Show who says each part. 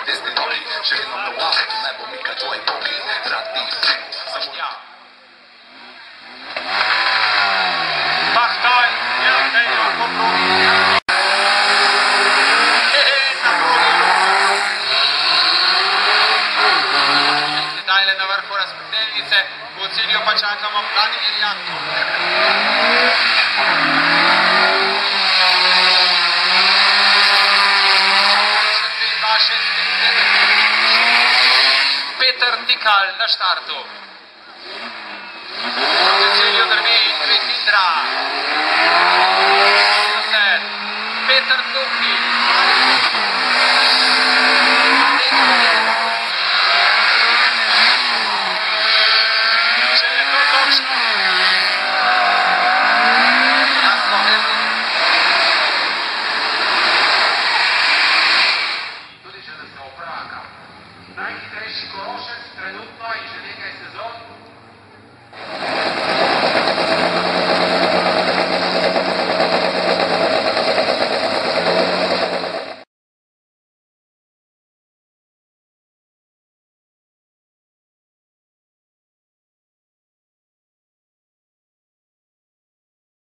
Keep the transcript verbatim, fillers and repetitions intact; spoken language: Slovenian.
Speaker 1: desde Noli, še vedno mluvave, tu ne bo Mika, Joy, Bogi, rad bi film, samo ja.
Speaker 2: Bachtal, ja, ne, ja, po progi. Zdajle na vrhu razpredelnice, v cilju pa čakamo Vladimir Janko. Peter Tikal na štartu. Proti cilju drvi Kvetindra. Peter Tukli. Če je to točno. Jasno,
Speaker 3: Tudi če da se opraga. Najhitrejši Korošec trenutno in že nekaj sezon